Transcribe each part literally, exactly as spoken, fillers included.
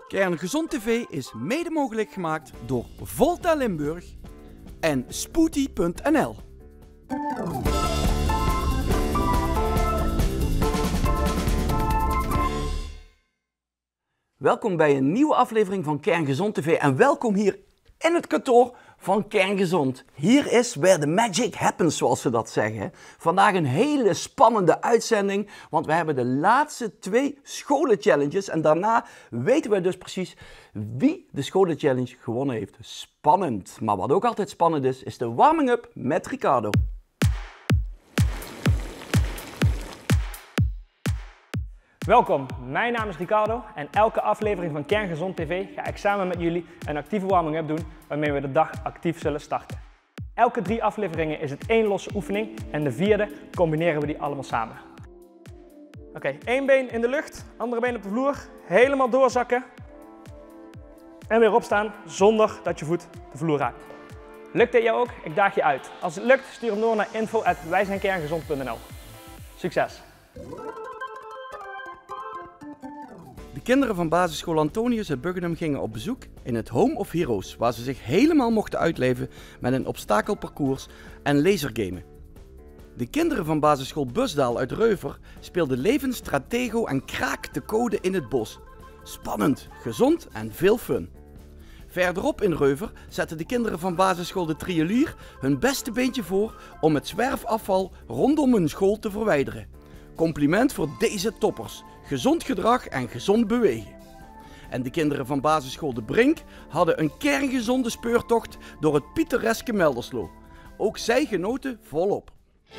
Kerngezond T V is mede mogelijk gemaakt door Volta Limburg en Spooti punt n l. Welkom bij een nieuwe aflevering van Kerngezond T V en welkom hier in het kantoor van Kerngezond. Hier is where the magic happens, zoals ze dat zeggen. Vandaag een hele spannende uitzending, want we hebben de laatste twee scholenchallenges en daarna weten we dus precies wie de scholenchallenge gewonnen heeft. Spannend, maar wat ook altijd spannend is, is de warming-up met Ricardo. Welkom, mijn naam is Ricardo en elke aflevering van Kerngezond T V ga ik samen met jullie een actieve warming-up doen waarmee we de dag actief zullen starten. Elke drie afleveringen is het één losse oefening en de vierde combineren we die allemaal samen. Oké, okay, één been in de lucht, andere been op de vloer, helemaal doorzakken en weer opstaan zonder dat je voet de vloer raakt. Lukt dit jou ook? Ik daag je uit. Als het lukt, stuur hem door naar info at wijzijnkerngezond punt n l. Succes! De kinderen van basisschool Antonius uit Buggenum gingen op bezoek in het Home of Heroes, waar ze zich helemaal mochten uitleven met een obstakelparcours en lasergamen. De kinderen van basisschool Busdaal uit Reuver speelden levensstratego en kraak de code in het bos. Spannend, gezond en veel fun. Verderop in Reuver zetten de kinderen van basisschool De Triolier hun beste beentje voor om het zwerfafval rondom hun school te verwijderen. Compliment voor deze toppers. Gezond gedrag en gezond bewegen. En de kinderen van basisschool De Brink hadden een kerngezonde speurtocht door het pittoreske Melderslo. Ook zij genoten volop.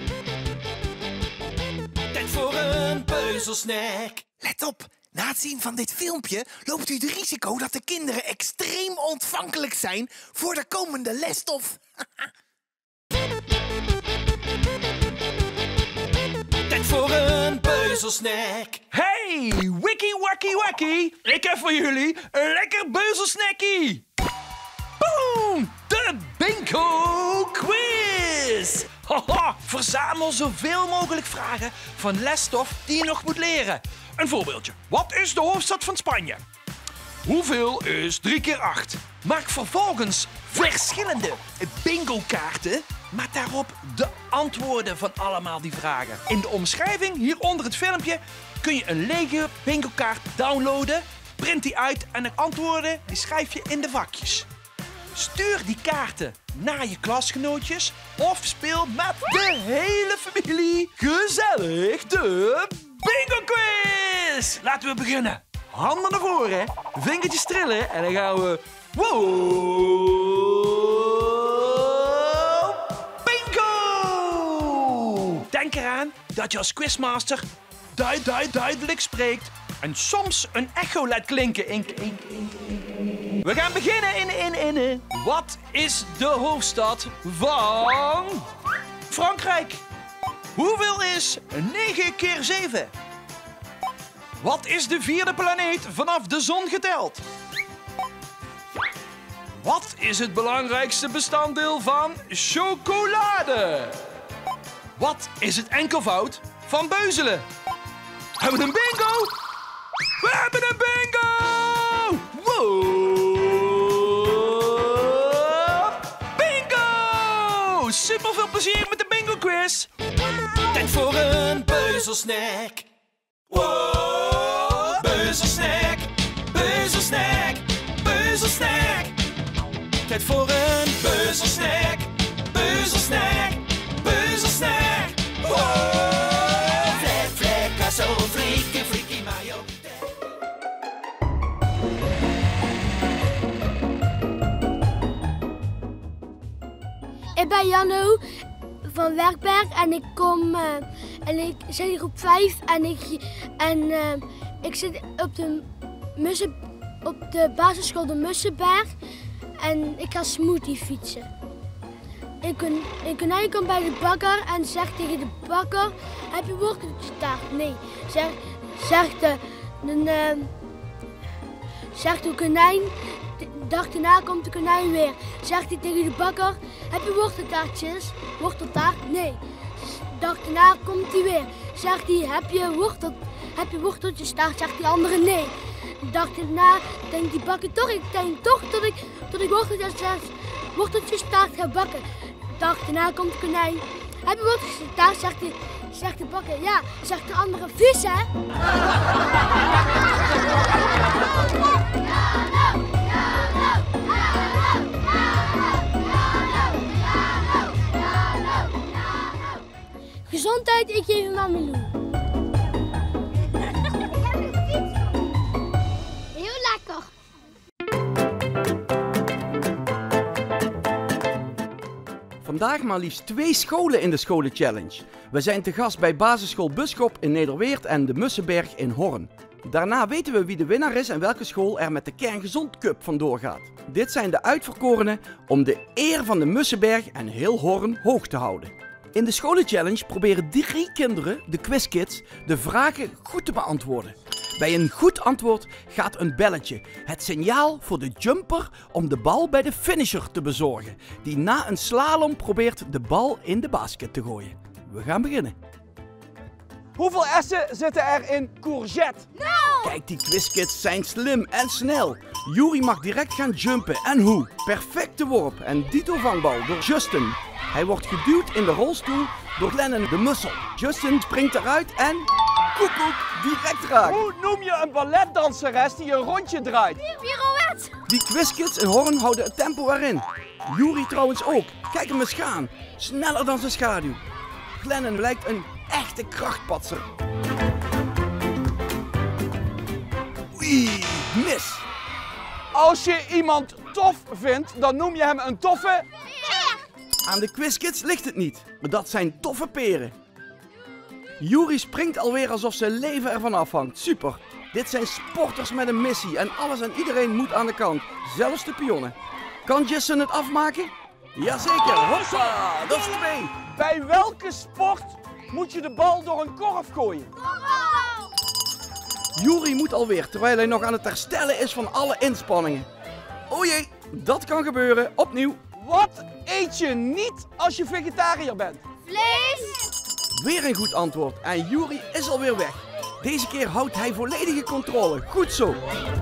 Tijd voor een peuzelsnack. Let op, na het zien van dit filmpje loopt u het risico dat de kinderen extreem ontvankelijk zijn voor de komende lesstof. Tijd voor een peuzelsnack. Hey, wikkie wakkie wakkie. Ik heb voor jullie een lekker beuzelsnackie. Boom, de bingo quiz. Haha, verzamel zoveel mogelijk vragen van lesstof die je nog moet leren. Een voorbeeldje. Wat is de hoofdstad van Spanje? Hoeveel is drie keer acht? Maak vervolgens verschillende bingo-kaarten met daarop de antwoorden van allemaal die vragen. In de omschrijving hieronder het filmpje kun je een lege bingo-kaart downloaden, print die uit en de antwoorden die schrijf je in de vakjes. Stuur die kaarten naar je klasgenootjes of speel met de hele familie gezellig de bingo quiz! Laten we beginnen. Handen naar voren, vingertjes trillen en dan gaan we... Wow! Bingo! Denk eraan dat je als quizmaster duid, duid, duidelijk spreekt en soms een echo laat klinken. Ink, ink, ink, ink. We gaan beginnen in, in, in, in. Wat is de hoofdstad van Frankrijk? Hoeveel is negen keer zeven? Wat is de vierde planeet vanaf de zon geteld? Wat is het belangrijkste bestanddeel van chocolade? Wat is het enkelvoud van beuzelen? Hebben we een bingo? We hebben een bingo! Wow! Bingo! Super veel plezier met de bingo quiz! Tijd voor een peuzelsnack. Wow! Peuzelsnack, peuzelsnack, peuzelsnack. Tijd voor een peuzelsnack, peuzelsnack, peuzelsnack. Wow! Vlek, vlek, zo friki, friki, mayo. Ik ben Janno van Werkberg en ik kom uh, en ik zit in groep vijf en ik en uh, ik zit op de mussen op de basisschool de Mussenberg en ik ga smoothie fietsen. Een, een konijn komt bij de bakker en zegt tegen de bakker: heb je worteltaart? Nee, zegt zegt de, de, de zegt de konijn. De dag daarna komt de konijn weer. Zegt hij tegen de bakker: heb je worteltaartjes? Worteltaart? Nee. De dag daarna komt hij weer. Zegt hij: heb je wortel, heb je worteltjes taart? Zegt die andere: nee. dacht ik na, denk die bakken toch. Ik denk toch dat ik, dat ik worteltjes, worteltjes taart ga bakken. Dag daarna komt het konijn. Heb je worteltjes taart? Zegt de, zegt de bakker. Ja, zegt de andere vis, hè? Gezondheid, ik geef hem aan Milou. Heel lekker. Vandaag maar liefst twee scholen in de Scholenchallenge. We zijn te gast bij basisschool Buschop in Nederweert en de Mussenberg in Horn. Daarna weten we wie de winnaar is en welke school er met de Kerngezond Cup vandoor gaat. Dit zijn de uitverkorenen om de eer van de Mussenberg en heel Horn hoog te houden. In de Scholenchallenge proberen drie kinderen, de quizkids, de vragen goed te beantwoorden. Bij een goed antwoord gaat een belletje, het signaal voor de jumper om de bal bij de finisher te bezorgen, die na een slalom probeert de bal in de basket te gooien. We gaan beginnen. Hoeveel S'en zitten er in courgette? Kijk, die quizkids zijn slim en snel. Juri mag direct gaan jumpen. En hoe? Perfecte worp en dito vangbal door Justin. Hij wordt geduwd in de rolstoel door Lennon de Mussel. Justin springt eruit en koekoek direct raakt. Hoe noem je een balletdanseres die een rondje draait? Pirouette. Die quizkids in Horn houden het tempo erin. Juri trouwens ook. Kijk hem eens gaan. Sneller dan zijn schaduw. Glennon lijkt een echte krachtpatser. Oei, mis. Als je iemand tof vindt, dan noem je hem een toffe... Aan de quizkids ligt het niet. Dat zijn toffe peren. Juri springt alweer alsof zijn leven ervan afhangt. Super. Dit zijn sporters met een missie en alles en iedereen moet aan de kant. Zelfs de pionnen. Kan Justin het afmaken? Jazeker. Hoppa, dat is twee. Bij welke sport moet je de bal door een korf gooien? Juri moet alweer, terwijl hij nog aan het herstellen is van alle inspanningen. O jee, dat kan gebeuren. Opnieuw. Wat eet je niet als je vegetariër bent? Vlees. Weer een goed antwoord en Juri is alweer weg. Deze keer houdt hij volledige controle. Goed zo.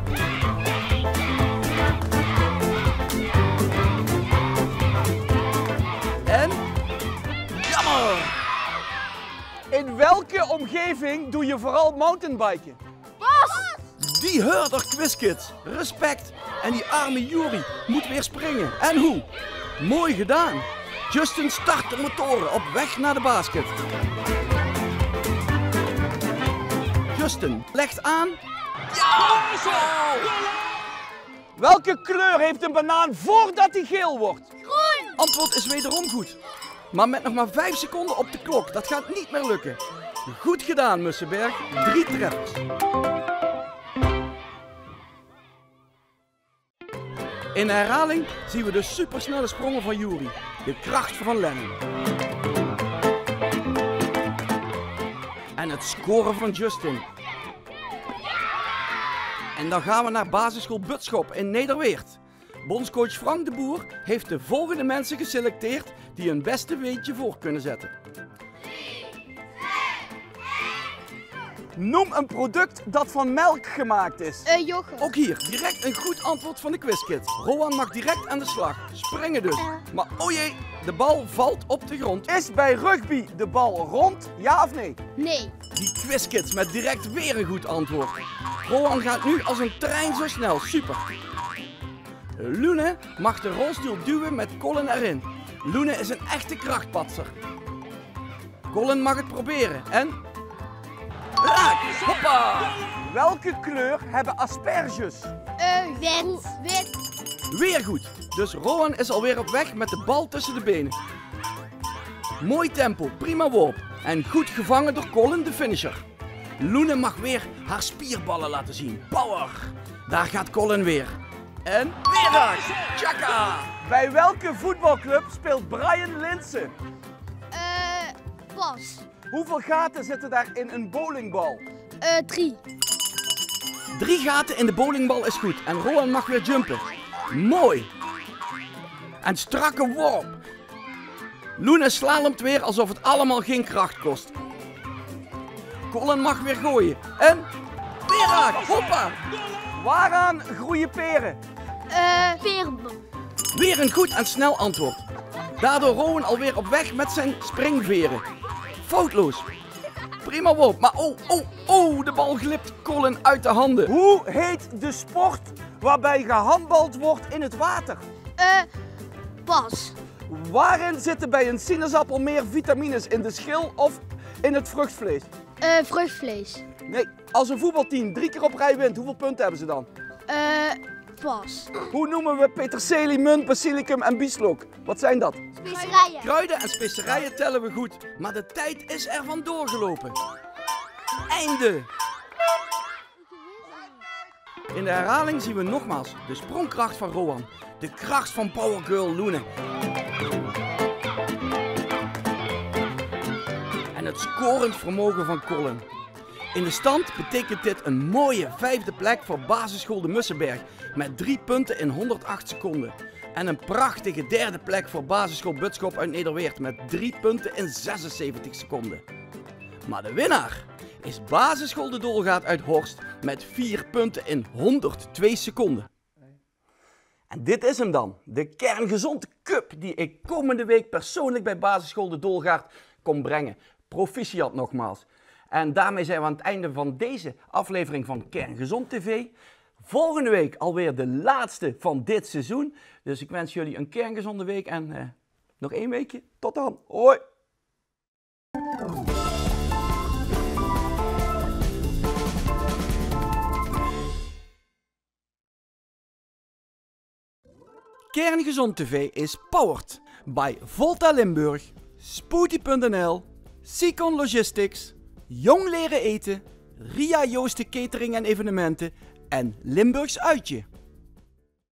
En... jammer! In welke omgeving doe je vooral mountainbiken? Die hurder quizkids. Respect. En die arme Juri moet weer springen. En hoe? Mooi gedaan. Justin start de motoren op weg naar de basket. Justin legt aan. Ja! Zo! Welke kleur heeft een banaan voordat hij geel wordt? Groen. Antwoord is wederom goed. Maar met nog maar vijf seconden op de klok. Dat gaat niet meer lukken. Goed gedaan, Mussenberg. Drie treffers. In herhaling zien we de supersnelle sprongen van Juri. De kracht van Lennon. En het scoren van Justin. En dan gaan we naar basisschool Buschop in Nederweert. Bondscoach Frank de Boer heeft de volgende mensen geselecteerd die hun beste weetje voor kunnen zetten. Noem een product dat van melk gemaakt is. Uh, yoghurt. Ook hier direct een goed antwoord van de quizkids. Rowan mag direct aan de slag. Springen dus. Maar oh jee, de bal valt op de grond. Is bij rugby de bal rond, ja of nee? Nee. Die quizkids met direct weer een goed antwoord. Rowan gaat nu als een trein zo snel. Super. Lune mag de rolstoel duwen met Colin erin. Lune is een echte krachtpatser. Colin mag het proberen en... raak! Hoppa! Welke kleur hebben asperges? Uh, wit. Wit. Weer goed. Dus Rowan is alweer op weg met de bal tussen de benen. Mooi tempo, prima worp. En goed gevangen door Colin de finisher. Lune mag weer haar spierballen laten zien. Power! Daar gaat Colin weer. En weer raak! Tjaka! Bij welke voetbalclub speelt Brian Linsen? Uh, pas. Hoeveel gaten zitten daar in een bowlingbal? Uh, drie. Drie gaten in de bowlingbal is goed. En Rowan mag weer jumpen. Mooi! En strakke worp. Lune slalomt weer alsof het allemaal geen kracht kost. Colin mag weer gooien. En Weer raak, hoppa. Waaraan groeien peren? Eh, perenboom. Weer een goed en snel antwoord. Daardoor Rowan alweer op weg met zijn springveren. Foutloos. Prima worp, maar oh, oh, oh, de bal glipt Colin uit de handen. Hoe heet de sport waarbij gehandbald wordt in het water? Eh, pas. Waarin zitten bij een sinaasappel meer vitamines? In de schil of in het vruchtvlees? Eh, vruchtvlees. Nee, als een voetbalteam drie keer op rij wint, hoeveel punten hebben ze dan? Eh, pas. Hoe noemen we peterselie, munt, basilicum en bieslook? Wat zijn dat? Specerijen. Kruiden en specerijen tellen we goed, maar de tijd is er van doorgelopen. Einde! In de herhaling zien we nogmaals de sprongkracht van Rowan, de kracht van Powergirl Loene en het scorend vermogen van Colin. In de stand betekent dit een mooie vijfde plek voor basisschool de Mussenberg met drie punten in honderdacht seconden. En een prachtige derde plek voor basisschool Butskop uit Nederweert met drie punten in zesenzeventig seconden. Maar de winnaar is basisschool de Dolgaat uit Horst met vier punten in honderdtwee seconden. En dit is hem dan, de Kerngezond Cup die ik komende week persoonlijk bij basisschool de Dolgaard kom brengen. Proficiat nogmaals. En daarmee zijn we aan het einde van deze aflevering van Kerngezond T V. Volgende week alweer de laatste van dit seizoen. Dus ik wens jullie een kerngezonde week en eh, nog één weekje. Tot dan. Hoi. Kerngezond T V is powered by Volta Limburg, Spoody punt n l, Sicon Logistics, Jong Leren Eten, Ria Joosten Catering en Evenementen en Limburgs Uitje.